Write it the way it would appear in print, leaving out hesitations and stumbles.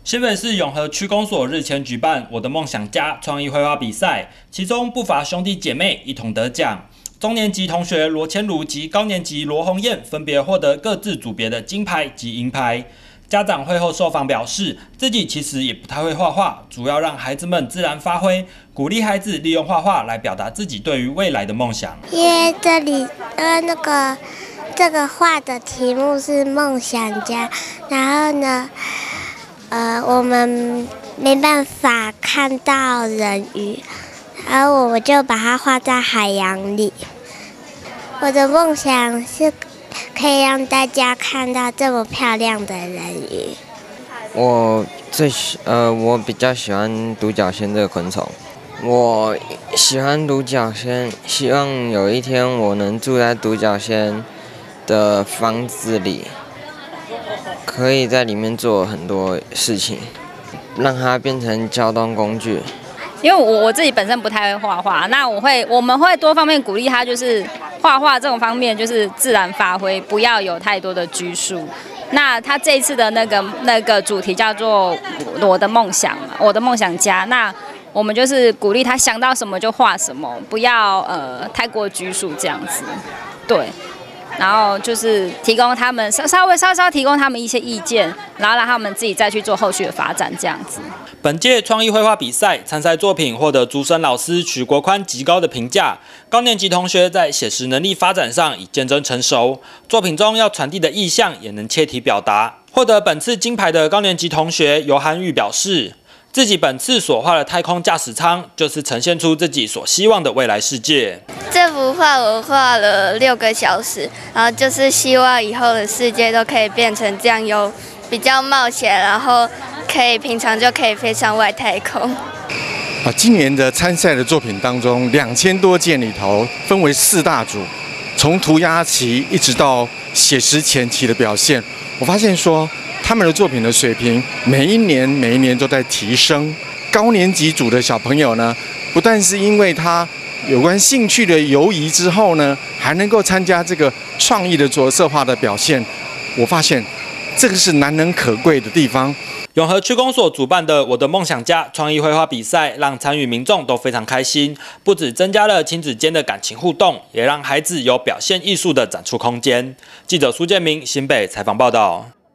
新北市永和区公所日前举办“我的梦想家”创意绘画比赛，其中不乏兄弟姐妹一同得奖。中年级同学罗千如及高年级罗红燕分别获得各自组别的金牌及银牌。家长会后受访表示，自己其实也不太会画画，主要让孩子们自然发挥，鼓励孩子利用画画来表达自己对于未来的梦想。 因为这个画的题目是梦想家，然后呢，我们没办法看到人鱼，然后我就把它画在海洋里。我的梦想是可以让大家看到这么漂亮的人鱼。 我比较喜欢独角仙这个昆虫。我喜欢独角仙，希望有一天我能住在独角仙的房子里，可以在里面做很多事情，让它变成交通工具。 因为我自己本身不太会画画，那我们会多方面鼓励他，就是画画这种方面就是自然发挥，不要有太多的拘束。那他这一次的那个主题叫做我的梦想嘛，我的梦想家。那我们就是鼓励他想到什么就画什么，不要太过拘束这样子，对。然后就是提供他们稍稍提供他们一些意见，然后让他们自己再去做后续的发展这样子。 本届创意绘画比赛参赛作品获得主审老师许国宽极高的评价。高年级同学在写实能力发展上已渐增成熟，作品中要传递的意象也能切题表达。获得本次金牌的高年级同学尤涵玉表示，自己本次所画的太空驾驶舱，就是呈现出自己所希望的未来世界。 这幅画我画了6个小时，然后就是希望以后的世界都可以变成这样，有比较冒险，然后平常就可以飞上外太空。 今年的参赛的作品当中，2000多件里头分为4大组，从涂鸦期一直到写实前期的表现，我发现说他们的作品的水平每一年都在提升。高年级组的小朋友呢，不但是因为他有关兴趣的游移之后呢，还能够参加这个创意的着色画的表现，我发现这个是难能可贵的地方。 永和区公所主办的“我的梦想家”创意绘画比赛，让参与民众都非常开心，不只增加了亲子间的感情互动，也让孩子有表现艺术的展出空间。记者苏建明新北采访报道。